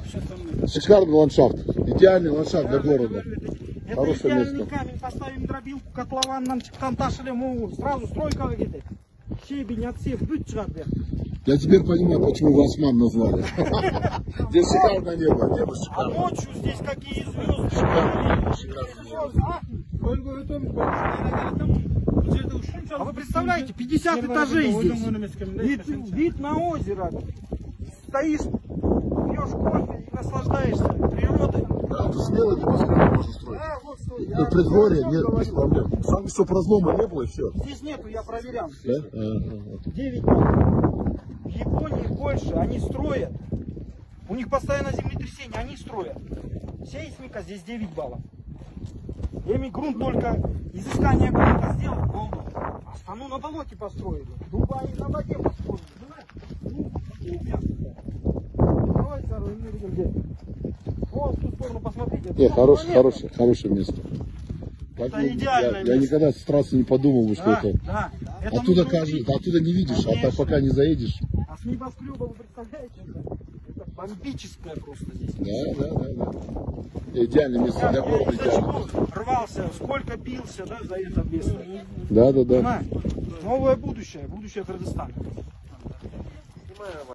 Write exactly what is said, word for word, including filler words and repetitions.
Шикарный ландшафт. Идеальный ландшафт для города. Это Хорошее идеальный место. камень, поставим дробилку, котлован нам танташили, сразу стройка где-то. Щебень, отсев, быт чрабер. Я теперь понимаю, почему вас мам назвали. Здесь шикарное небо, небо А шикарное. ночью здесь какие звезды. Шикарное, шикарное. А вы представляете, пятьдесят этажей здесь. Вид, вид на озеро. Стоишь, пьешь кофе и наслаждаешься природой. Да, тут смело небоскреб можно строить. Да, вот что я. Тут предгорье, нет, без проблем. Сам чтоб разлома не было, все. Здесь нету, я проверял. Да? Ага. девять баллов. В Японии, в Польше они строят. У них постоянно землетрясение, они строят. Сейсмика здесь девять баллов. Ими грунт только изыскание грунта сделал, волну. А страну на болоте построили. Дубай на воде построили. Давай, второй мир где. Вон в ту сторону посмотрите. Не, хорошее, хорошее, хорошее место. Это Так, идеальное я, место. я никогда с трассы не подумал, что Да, это. да. Это Оттуда, нужно кажется, увидеть. оттуда не видишь, а так Конечно. пока не заедешь. А с небоскреба вы представляете? Это, это бомбическое просто здесь. Да, да, да, да. Идеальное место для Я города. из-за Идеально. чего рвался, сколько бился, да, за это место. Да, да, да. Понимаешь? Новое будущее, будущее Кыргызстана.